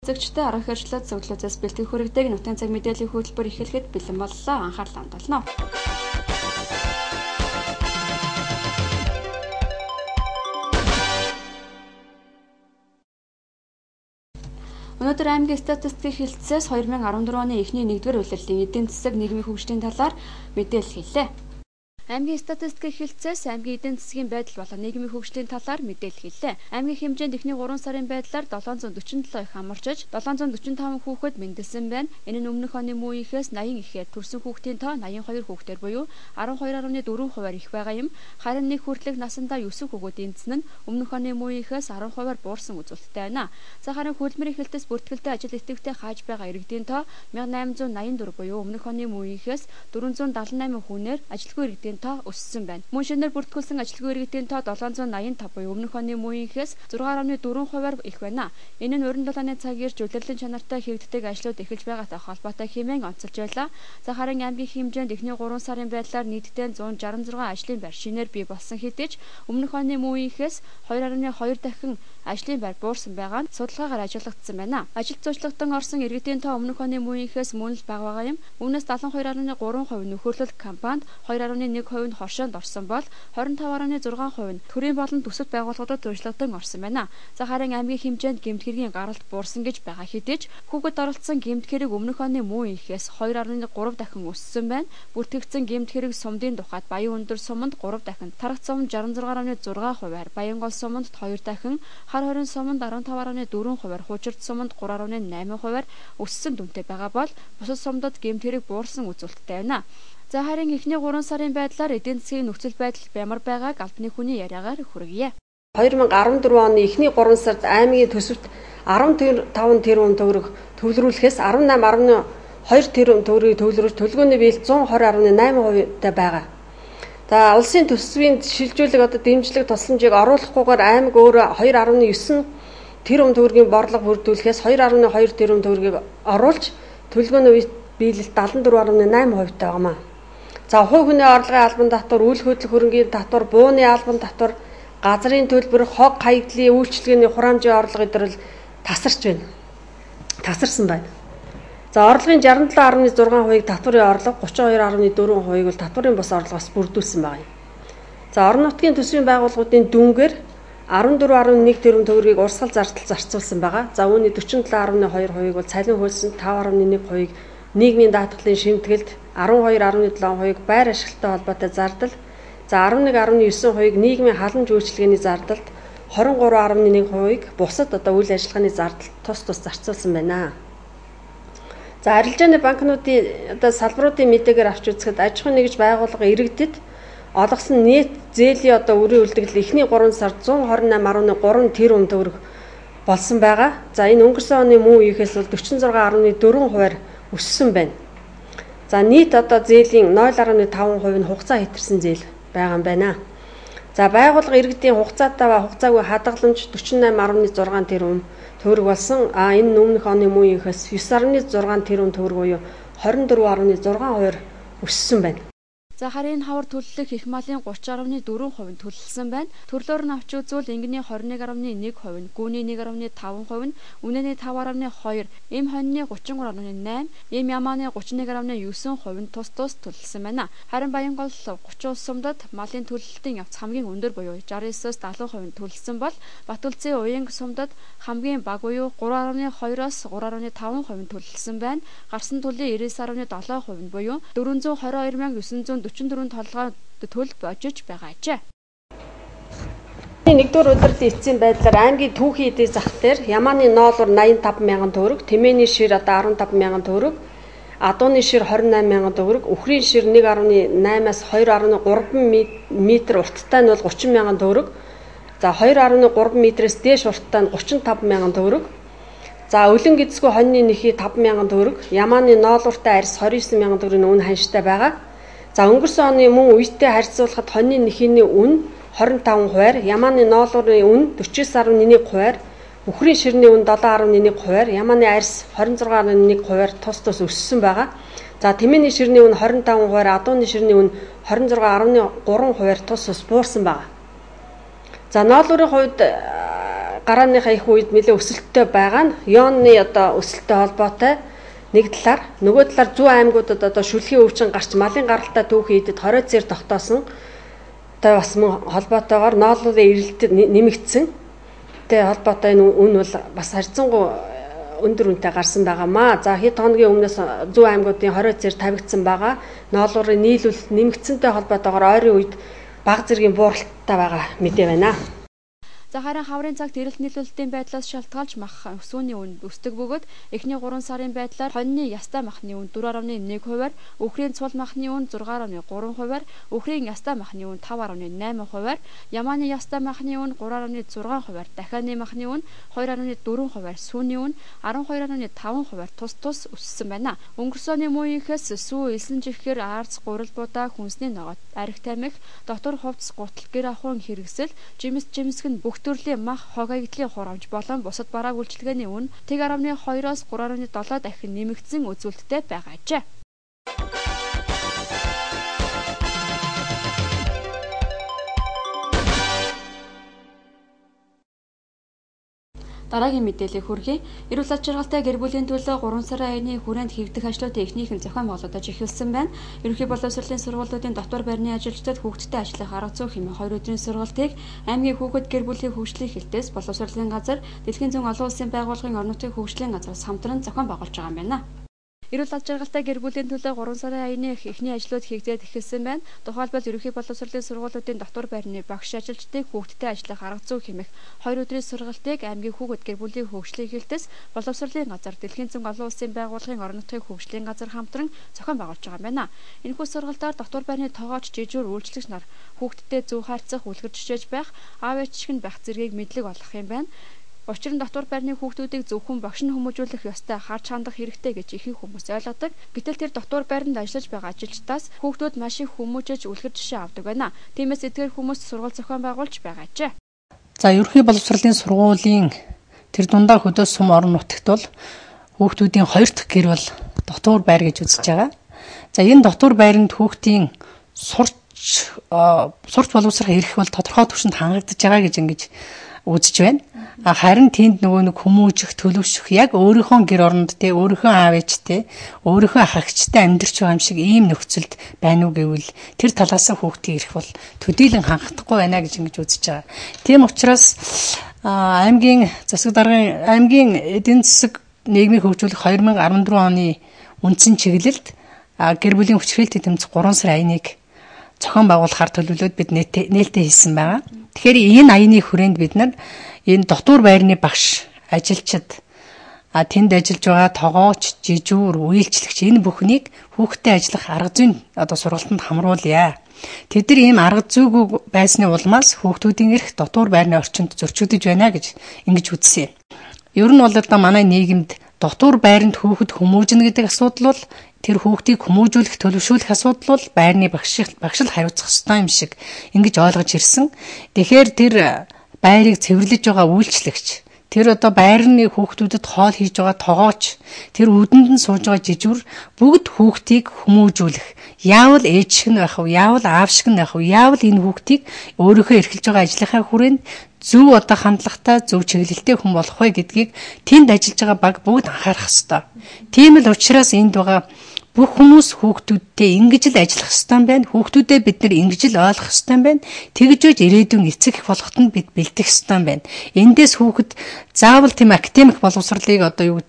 Үзэгчтэй арга хэрэгжлээд зөвлөлөөс бэлтгэх хүрээтэйг нутгийн цаг мэдээллийн хөтөлбөр эхлэхэд бэлэн боллоо. Анхаарлаа хандуулна. Өнөөдөр аймгийн статистикийн хэлтсээс 2014 оны эхний 1-р улирлын эдийн засаг нийгмийн хөгжлийн талаар мэдээлэл хэллээ. Аймгийн статистикийн хэлтсээс аймгийн эдийн засгийн байдал болон нийгмийн хөгжлийн талаар мэдээлэл хэллээ. Аймгийн хэмжээнд эхний 3 сарын байдлаар 747 их амарчж 745 хүүхэд мэндэлсэн байна. Энэ нь өмнөх оны муу ихээс 80 ихээр төрсэн хүүхдийн тоо 82 хүүхдээр буюу 12.4% их байгаа юм. Харин нэг хүртэлх насандаа 9 хүүхэд эндсэн нь өмнөх оны муу ихээс 10% буурсан үзүүлэлттэй байна. За харин хөдөлмөрийн хэлтээс бүртгэлтэй ажил идэвхтэй хааж байгаа иргэдийн тоо 1884 буюу өмнөх оны муу ихээс 478 хүнээр ажилгүй иргэдийн тоо өссөн байна. Мөн шинээр бүртгүүлсэн ажилгүй иргэдийн тоо 785 буюу өмнөх оны муу ихээс 6.4% их байна. Энэ нь уран дулааны цаг ирж улирлын чанартай хэрэгддэг ажлууд эхэлж байгаатай холбоотой хэмээн онцолж байлаа. За харин аймгийн хэмжээнд эхний 3 сарын байдлаар нийтдээ 166 ажлын байр шинээр бий болсон хэдий ч өмнөх оны муу ихээс 2.2 дахин ажлын байр буурсан байгаа нь судалгаагаар ажиглагдсан байна. Ажил зүйчлэгтэн орсон иргэдийн тоо өмнөх оны муу ихээс мөн л бага байгаа юм. Үүнээс 72.3% нөхөрлөл компанид 2.1% нь хоршоонд орсон бол 25.6% нь төрийн болон төсөвт байгууллагуудад зүйчлэгтэн орсон байна. За харин аймгийн хэмжээнд гэмт хэргийн гаралт буурсан гэж байгаа хэдий ч хүүхэд оролцсон гэмт хэрэг өмнөх оны муу ихээс 2.3 дахин өссөн байна. Бүртгэгдсэн гэмт хэрэг сумдын тухайд Баян өндөр суманд 3 дахин, Тарах суманд 66.6%, Баянгол суманд 2 дахин, Хар хорин суманд 15.4%, Хуучирд суманд 3.8% өссөн дүнтэй байгаа бол бусад сумдад гэмт хэрэг буурсан үзүүлэлттэй байна. За харин эхний 3 сарын байдлаар эдийн засгийн нөхцөл байдал бямар байгааг албаны хүний яриагаар хүргье. 2014 оны эхний 3 сард аймгийн төсөвт 15 тэрбум төгрөг төвлөрүүлэхээс 18.2 тэрбум төгрөгийг төвлөрүүлж төлгөөний биелэл 120.8% та байгаа. За улсын төсвийн шилжүүлэг дэмжлэг тусламжийг оруулахгүйгээр аймаг өөрөө 2.9 тэрбум төгрөгийн борлого бүрдүүлэхээс 2.2 тэрбум төгрөгийг оруулж төлгөөний биелэл 74.8% та байгаа. За хувь хүний орлогын албан татвар, үйл хөдлөх хөрөнгийн татвар, бууны албан татвар, газрын төлбөр, хог хаягдлын үйлчилгээний хураамжийн орлого эдгээр тасарч байна. Тасарсан байна. За орлогын 67.6%-ийг татварын орлого, 32.4%-ийг бол татварын бус орлогоос бүрдүүлсэн байна. За орон нутгийн төсвийн байгууллагуудын дүнгээр 14.1 тэрбум төгрөгийг урсгал зардал зарцуулсан байгаа. За үүний 47.2%-ийг бол цалин хөлсөнд, 5.1%-ийг нийгмийн даатгалын шимтгэлд, 12.7%-ийг байр ашигтай холбоотой зардал, за 11.9%-ийг нийгмийн халамж үйлчилгээний зардалд, 23.1%-ийг бусад үйл ажиллагааны зардалд тус зарцуулсан байна. За арилжааны банкнуудын салбаруудын мэдээгээр авч үзэхэд аж ахуйн нэгж байгууллага иргэдэд олгосон нийт зээлийн үрийн үлдэгдэл эхний 3 сард 128.3 тэрбум төгрөг болсон байгаа. За энэ өнгөрсөн оны муу ихээс бол 46.4% өссөн байна. За нийт зээлийн 0.5% нь хугацаа хэтэрсэн зээл байгаа юм байна. За байгууллага иргэдийн хугацаатай ба хугацаагүй хадгаламж 48.6 тэрбум төгрөг болсон. Энэ нь өмнөх оны муу ихээс 9.6 тэрбум төгрөг буюу 24.6% өссөн байна. За харин хавар төлөлөх их малын 30.4% нь төлөлсөн байна. Төрлөөр нь авч үзвэл ингэний 21.1%, гүүний 1.5%, үнэний 5.2%, эм хоньны 33.8%, эм ямааны 31.9% нь тус төлөлсөн байна. Харин Баянгол 30 улс сумдад малын төлөлтийн явц хамгийн өндөр буюу 69-с 70% нь төлөлсөн бол Батүлцэн Уянг сумдад хамгийн бага буюу 3.2-оос 3.5% нь төлөлсөн байна. Гарсан төллийн 99.7% нь буюу 422,944 толгой төл божиж байгаажээ. Нэгдүгээр удирлын эцсийн байдлаар аймгийн түүхийн эдийн зах дээр Ямааны ноолуур 85,000 төгрөг, Тэмээний шир 15,000 төгрөг, Адууны шир 28,000 төгрөг, Үхрийн шир 1.8-аас 2.3 м урттай нь бол 30,000 төгрөг. За 2.3 м-ээс дээш урттай нь 35,000 төгрөг. За өлөн гидсгүй хоньны нэхий 5,000 төгрөг, Ямааны ноолууртай арьс 29,000 төгрөгийн үн ханштай байгаа. За өнгөрсөн оны мөн үетэй харьцуулахад хоньны нэхийний үн 25%, Ямааны ноолуурын үн 49.1%, Үхрийн ширний үн 7.1%, Ямааны арьс 26.1% тус өссөн байгаа. За Тэмээний ширний үн 25%, Адууны ширний үн 26.3% тус буурсан байгаа. За ноолуурын хувьд гарааныхаа их үед нэлээ өсөлттэй байгаа нь Йонны одоо өсөлттэй холбоотой нэг талаар нөгөө талаар зүүн аймагуудад одоо шүлхийн өвчин гарч малын гаралтай түүх хийдэд хорой цээр тогтоосон одоо бас мөн холбоотойгоор нооллын эрэлт нэмэгдсэн. Тэ холбоотой энэ үн бол бас харьцангуй өндөр үнэтэй гарсан байгаамаа. За хэд хоногийн өмнөөс зүүн аймагуудын хорой цээр тавигдсан байгаа. Нооллын нийлүүлэлт нэмэгдсэнтэй холбоотойгоор ойрын үед бага зэргийн бууралттай байгаа мэдээ байна. За харин хаврын цагт эрэлт нийлүүлэлтийн байдлаас шалтгаалж мах өсвөний үн өсдөг бөгөөд эхний 3 сарын байдлаар хоньны ястаа махны үн 4.1%-аар, үхрийн цул махны үн 6.3%-аар, үхрийн ястаа махны үн 5.8%-аар, ямааны ястаа махны үн 3.6%-аар, дахианы махны үн 2.4%-аар, сүүний үн 12.5%-аар тус өссөн байна. Өнгөрсөн оны мууийнхээс сүү элсэн жихээр аарц гурил будаа хүнсний ногоот, арх тамхи, дотор хувцс гутал гэр ахуйн хэрэгсэл, жимсгэн бүх төрлийн мах хог аягдлын хурамж болон бусад барааг үйлчилгээний үн 1.2-оос 3.7 дахин нэмэгдсэн үзүүлэлттэй байгаажээ. Дараагийн мэдээлэл хүргэе. Эрүүл аз жаргалтай гэр бүлийн төлөө 3 сарын аяны хүрээнд хийгдэх ажлуудын эхнийхэн зохион байгуулагдаж эхэлсэн байна. Ерөнхий боловсролын сургуулиудын дотор байрны ажилчдад хүүхдэд ажиллах арга зүй хэмээн 2 өдрийн сургалтыг аймгийн хүүхэд гэр бүлийн хөгжлийн хэлтээс боловсролын газар, Дэлхийн зүүн олон улсын байгууллагын орон нутгийн хөгжлийн газраас хамтран зохион байгуулж байгаа юм байна. Эрүүл аз жаргалтай гэр бүлийн төлөө 3 сарын аяны эхний ажлууд хийгдээд эхэлсэн байна. Тухайлбал ерөнхий боловсролын сургуулиудын дотор байрны багш ажилчдыг хүүхдэд ажиллах арга зүй хэмээх 2 өдрийн сургалтыг аймгийн хүүхэд гэр бүлийн хөгжлийн хэлтээс боловсролын газар, Дэлхийн зүүн олон улсын байгууллагын орон нутгийн хөгжлийн газар хамтран зохион байгуулж байгаа юм байна. Энэхүү сургалтаар дотор байрны тоогооч, жижүүр, үйлчлэгч нар хүүхдэдтэй зөв харьцах, үлгэр жишээж байх, аав ээжшиг нь байх зэргийг мэдлэг олгох юм байна. Учир нь дотор байрны хүүхдүүдийг зөвхөн багш нь хүмүүжүүлэх ёстой, харж хандах хэрэгтэй гэж ихэнх хүмүүс ойлгодог. Гэтэл тэр дотор байранд ажиллаж байгаа ажилчдаас хүүхдүүд маш их хүмүүжиж үлгэр жишээ авдаг байна. Тиймээс эдгээр хүмүүс сургалт зохион байгуулж байгаажээ. За ерөнхий боловсролын сургуулийн тэр дундаа хөдөөс сум орон нутагт бол хүүхдүүдийн 2 дахь гэр бол дотор байр гэж үзэж байгаа. За энэ дотор байранд хүүхдийн сурч боловсрох эрх бол тодорхой түвшинд хангагдаж байгаа гэж ингэж үзэж байна. Харин тэнд нөгөө нэг хүмүүжих, төлөвшөх яг өөрийнхөө гэр оронд те, өөрийнхөө аав ээжтэй, өөрийнхөө ах эгчтэй амьдарч байгаа юм шиг ийм нөхцөлд байна уу гэвэл тэр талаас хүүхдийн эрх бол төдийлөн хангахгүй байна гэж ингэж үзэж байгаа. Тийм учраас аймгийн засаг даргын аймгийн эдийн засаг нийгмийн хөгжүүлэх 2014 оны үндсэн чиглэлд гэр бүлийн хүчирхийлэлтийн тэмцэх 3 сар аяныг зохион байгуулахаар төлөвлөд бид нээлттэй хийсэн байгаа. Тэгэхээр энэ аяны хүрээнд бид нар энэ дотор байрны багш, ажилчид, тэнд ажиллаж байгаа тоогооч, жижүүр, үйлчлэгч энэ бүхнийг хүүхдэд ажиллах арга зүйн сургалтанд хамруулъя. Тэд нар ийм арга зүйгүй байсны улмаас хүүхдүүдийн эрх дотор байрны орчинд зөрчигдөж байна гэж ингэж үзсэн. Ер нь бол манай нийгэмд дотор байранд хүүхэд хүмүүжнэ гэдэг асуудал бол тэр хүүхдийг хүмүүжүүлэх, төлөвшүүлэх асуудал бол байрны багш л хариуцах ёстой юм шиг ингэж ойлгож ирсэн. Тэгэхээр тэр байрыг цэвэрлэж байгаа үйлчлэгч, тэр байрны хүүхдүүдэд хоол хийж байгаа тоогооч, тэр үүдэнд нь сууж байгаа жижүүр бүгд хүүхдийг хүмүүжүүлэх. Яавал ээж шиг нь байх вэ? Яавал аав шиг нь байх вэ? Яавал энэ хүүхдийг өөрийнхөө эрхэлж байгаа ажлынхаа хүрээнд зөв хандлагатай, зөв чиглэлтэй хүн болох вэ гэдгийг тэнд ажиллаж байгаа баг бүгд анхаарах ёстой. Тийм л учраас энд байгаа бүх хүмүүс хүүхдүүдтэй ингэж л ажиллах ёстой юм байна. Хүүхдүүдэд бид нар ингэж л ойлгох ёстой юм байна. Тэгж үж ирээдүйн эцэг их болоход нь бид бэлдэх ёстой юм байна. Эндээс хүүхэд заавал тийм академик боловсролыг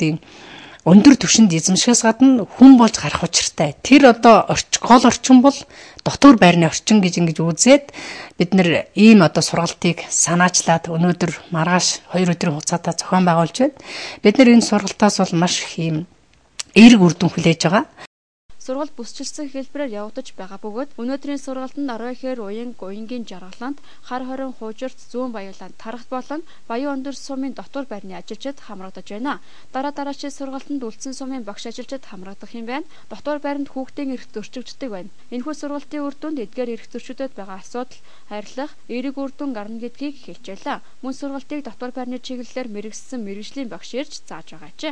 өндөр түвшинд эзэмшихээс гадна хүн болж гарах учиртай. Тэр гол орчин бол дотор байрны орчин гэж ингэж үзээд бид нар ийм сургалтыг санаачлаад өнөөдөр маргааш 2 өдрийн хугацаатай зохион байгуулж байна. Бид нар энэ сургалтаас бол маш их ийм эерэг үр дүн хүлээж байгаа. Сургалт бүсчилсэн хэлбэрээр явагдаж байгаа бөгөөд өнөөдрийн сургалтанд Оройхээр уянгийн жаргалаанд, хар хорин хуужирт, зүүн баялаанд тархт болон Баян өндөр сумын дотор байрны ажилчид хамрагдаж байна. Дараачийн сургалтанд үлдсэн сумын багш ажилчид хамрагдах юм байна. Дотор байранд хүүхдийн эрх зөрчигддөг байна. Энэхүү сургалтын үр дүнд эдгээр эрх зөрчигдөд байгаа асуудал харьлах, эерэг үр дүн гарна гэдгийг хэлжээлээ. Мөн сургалтыг дотор байрны чиглэлээр мэргэжсэн мэргэжлийн багш ирж зааж байгаажээ.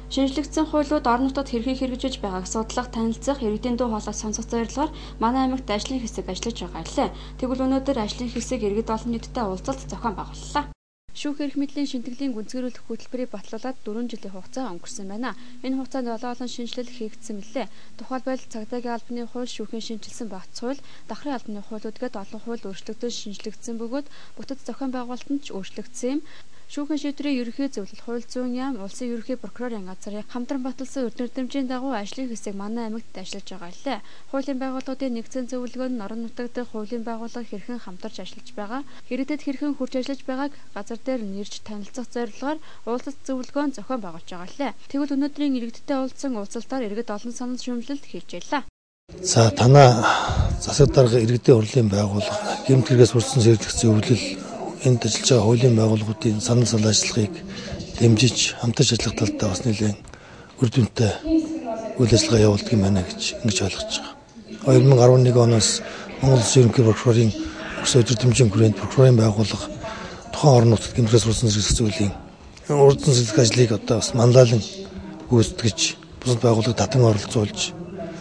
Шинжлэгдсэн хуулиуд орон нутгад хэрхэн хэрэгжиж байгааг судлах, танилцах, иргэдийн дуу хоолойг сонсох зорилгоор манай аймагт ажлын хэсэг ажиллаж байгаа лээ. Тэгвэл өнөөдөр ажлын хэсэг иргэд олон нийттэй уулзалт зохион байгууллаа. Шүүх эрх мэдлийн шинтгэлийн гүнзгийрүүлэх хөтөлбөрийг батлуулаад 4 жилийн хугацаа өнгөрсөн байна. Энэ хугацаанд олон шинжилэл хийгдсэн мэлээ. Тухайлбал цагдаагийн албаны хууль, шүүхийн шинжилсэн багц хууль, давхрын албаны хуулиуд гээд олон хууль өөрчлөгдөж шинжлэгдсэн бөгөөд бүтэц зохион байгуулалтанд ч өөрчлөгдсөн юм. Шүүхийн шийдвэрийн ерөнхий зөвлөл, хууль зүйн яам, улсын ерөнхий прокурорын газрын хамтран баталсан үрдэмжийн дагуу ажлын хэсэг манай аймагт ажиллаж байгаа лээ. Хуулийн байгууллагуудын нэгдсэн зөвлөгөө нь орон нутаг дэх хуулийн байгууллага хэрхэн хамтарч ажиллаж байгаа, иргэдэд хэрхэн хүрч ажиллаж байгааг газар дээр нэрж танилцах зорилгоор уулзалт зөвлөгөө зохион байгуулж байгаа лээ. Тэгвэл өнөөдрийн иргэдтэй уулзсан уулзалтаар иргэд олон санал шүүмжлэлт хийжээ. За танаа засаг дарга иргэдийн хурлын байгууллага гэмт хэрэгээс хүрсэн зэрлэг зөвлөл энд ажиллаж байгаа хуулийн байгууллагуудын санал ажиллагааг дэмжиж хамтарч ажиллах талдаа бас нэлээд үр дүнтэй үйл ажиллагаа явуулдаг юм байна гэж ингэж ойлгож байгаа. 2011 оноос Монгол Улсын ерөнхий прокурорын өкс өдөртөмжийн хүрээнд прокурорын байгууллага тухайн орон нутгад гэмт хэрэгээс хүрсэн зэрлэг зөвлөлийн урдсан зэрлэг ажлыг одоо бас манлайлан гүйцэтгэж бусад байгууллагад татан оролцуулж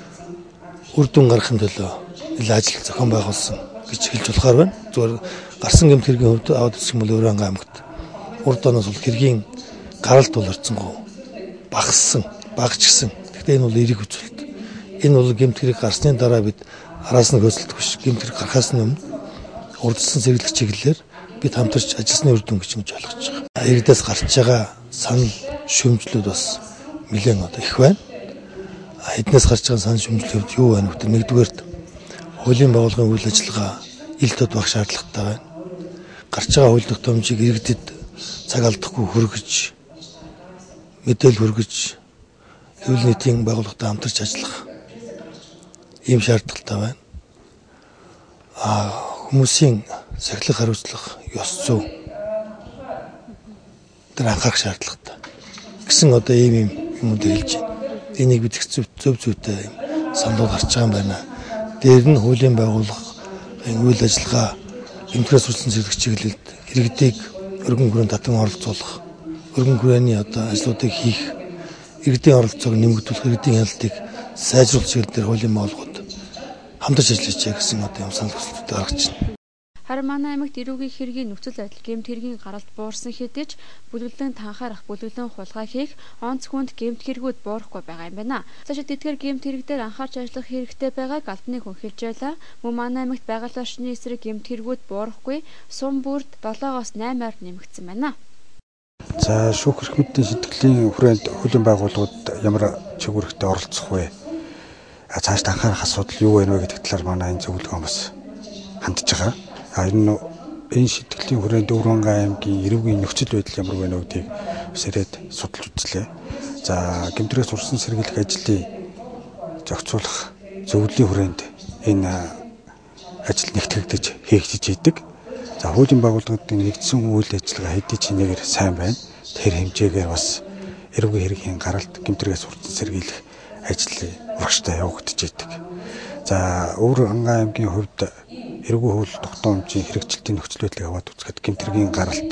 үр дүн гаргахын төлөө нэлээд ажил зохион байгуулсан гэж хэлж болохоор байна. Зүгээр гарсан гэмт хэргийн хувьд аваад үзэх юм бол Өвөр ангай аймагт урд оноос бол хэргийн гаралт бол орцсонгүй багасчихсан. Гэхдээ энэ бол эерэг үзүүлэлт. Энэ бол гэмт хэрэг гарсны дараа бид араас нь хөөцөлдөх биш. Гэмт хэрэг гарахаас өмнө урдсан зэрэглэх чиглэлээр бид хамтарч ажилласны үр дүн гэж ойлгож байгаа. Иргэдээс гарч байгаа санал шүүмжлүүд бас нэлээд одоо их байна. Эднээс гарч байгаа санал шүүмжлүүд юу байна вэ? Нэгдүгээрт хуулийн байгууллагын үйл ажиллагаа ил тод баг шаардлагатай байна. Гарч байгаа хууль тогтоомжийг иргэдэд цаг алдахгүй хүргэж, мэдээлэл хүргэж, хэвлэл нийтийн байгууллагатай хамтарч ажиллах ийм шаардлагатай байна. Хүмүүсийн сахилах хариуцлах, ёс зүй тэр анхаарах шаардлагатай. Гэсэн одоо ийм юмуд хэлж байна. Энийг бид зөв зүйтэй санал гарч байгаа юм байна. Дээр нь хуулийн байгууллагын үйл ажиллагаа гэмтрээс хүрсэн зэрлэг чиглэлд иргэдийг өргөн хүрээнд татан оролцуулах, өргөн хүрээний одоо ажлуудыг хийх, иргэдийн оролцоог нэмэгдүүлэх, иргэдийн хяналтыг сайжруулах чиглэлээр хуулийн байгууллагууд хамтарч ажиллаж байгаа гэсэн одоо юм санал хүсэлтүүд гаргаж байна. Харин манай аймагт эрүүгийн хэргийн нөхцөл байдал гэмт хэргийн гаралт буурсан хэдий ч бүлэглэн танхаарах, бүлэглэн хулгай хийх, онц хүнд гэмт хэрэгүүд буурахгүй байгаа юм байна. Цаашид тэдгээр гэмт хэрэг дээр анхаарч ажиллах хэрэгтэй байгааг албаны хүн хэлж байлаа. Мөн манай аймагт байгаль орчны эсрэг гэмт хэрэгүүд буурахгүй, сум бүрд 7-оос 8-аар нэмэгдсэн байна. За шүүх эрх мэдлийн шинтгэлийн хүрээнд хуулийн байгууллагууд ямар чиг үүрэгтэй оролцох вэ? Цаашд анхаарах асуудал юу вэ гэдэг талаар манай энэ зөвлөгөө бас хандж байгаа. Энэ шинтгэлийн хүрээнд Өвөр ангай аймгийн эрүүгийн нөхцөл байдал ямар байна вэ гэдгийг сэрээд судалж үзлээ. За гэмтрээс урсан сэргийлэх ажлыг зохицуулах зөвлөлийн хүрээнд энэ ажил нэгтгэгдэж хийгдэж идэг. За хуулийн байгууллагуудын нэгдсэн үйл ажиллагаа хэдий ч нэгээр сайн байна. Тэр хэмжээгээр бас эрүүгийн хэргийн гаралт гэмтрээс урсан сэргийлэх ажлыг урагштай явагдаж идэг. За Өвөр ангай аймгийн хувьд эрүүгийн хууль тогтоомжийн хэрэгжилтийн нөхцөл байдлыг аваад үзэхэд гэмтрийн гаралт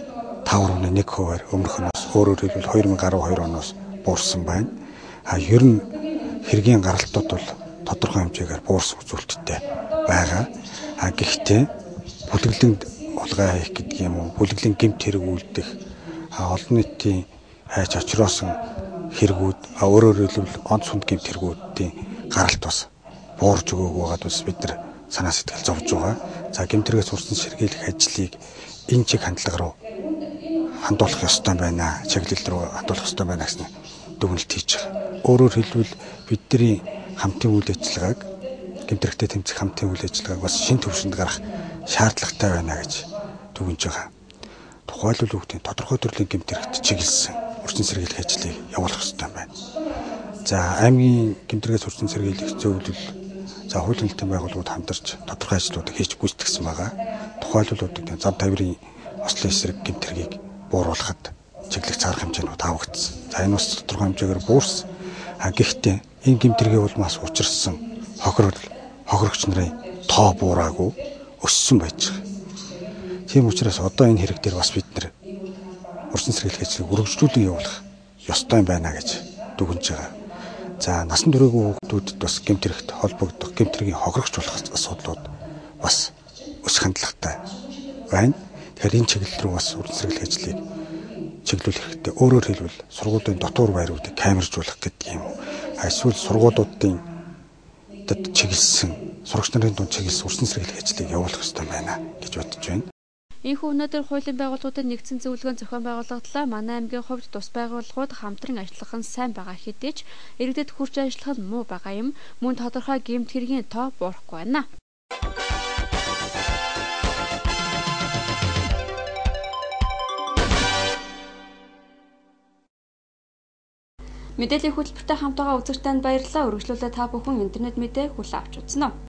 5.1%-аар өмнөх оноос өөрөөр хэлбэл 2012 оноос буурсан байна. Ер нь хэргийн гаралтууд бол тодорхой хэмжээгээр буурсан үзүүлэлттэй байгаа. Гэхдээ бүлэглэн хулгай хийх гэдэг юм уу, бүлэглэн гэмт хэрэг үлдэх, олон нийтийн хайж очроосон хэрэгүүд, өөрөөр хэлбэл онц хүнд гэмт хэрэгүүдийн гаралт бас буурж өгөөг байгаад бас бид нар санаа сэтгэл зовж байгаа. За гэмтрээс урсан сэргийлэх ажлыг энэ чиг хандлага руу хандуулах ёстой байна. Чиглэл рүү хандуулах ёстой байна гэсэн дүгнэлт хийж байгаа. Өөрөөр хэлбэл бидний хамтын үйл ажиллагааг гэмтрэгтэй тэмцэх хамтын үйл ажиллагааг бас шин төвшөнд гарах шаардлагатай байна гэж дүгнэж байгаа. Тухайлбал үгтэй тодорхой төрлийн гэмтрэгт чиглэсэн урсан сэргийлэх ажлыг явуулах ёстой байна. За аймгийн гэмтрээс урсан сэргийлэх зөвлөл за хуулийн хэлтийн байгууллагууд хамтарч тодорхой ажлуудыг хийж гүйцэтгэсэн байгаа. Тухайлбал зам тавирын ослын эсрэг гэмтрийг бууруулахад чиглэх цаарах хэмжээнүүд авагдсан. За энэ бас тодорхой хэмжээгээр буурсан. Гэхдээ энэ гэмтрийн улмаас учирсан хохирогч нарын тоо буураагүй өссөн байж байгаа. Тийм учраас одоо энэ хэрэг дээр бас бид нэр урсан сэргийлэх ажлыг үргэлжлүүлэн явуулах ёстой юм байна гэж дүгнэж байгаа. За насан туршаагүй хүүхдүүдэд бас гэмт хэрэгт холбогдох, гэмт хэргийн хохирогч болох асуудлууд бас өсөх хандлагатай байна. Тэгэхээр энэ чиглэл рүү бас уран сэргийлэх ажлыг чиглүүлэх хэрэгтэй. Өөрөөр хэлбэл сургуулийн дотор байруудыг камержуулах гэдэг юм уу. Эсвэл сургуулиудын чиглэсэн сурагч нарын дунд чиглэсэн уран сэргийлэх ажлыг явуулах хэрэгтэй байна гэж бодож байна. Ийхүү өнөөдөр хуулийн байгууллагуудад нэгдсэн зөвлөгөөн зохион байгуулагдлаа. Манай аймгийн хувьд тус байгууллагууд хамтран ажиллах нь сайн байгаа хэдий ч иргэдэд хүрч ажиллах нь муу байгаа юм. Мөн тодорхой гэмт хэргийн тоо буурахгүй байна. Мэдээллийн хөтөлбөртэй хамт байгаа үзэгчдэнд баярлалаа. Үргэлжлүүлээ та бүхэн интернет мэдээ хүлээн авч үзнэ.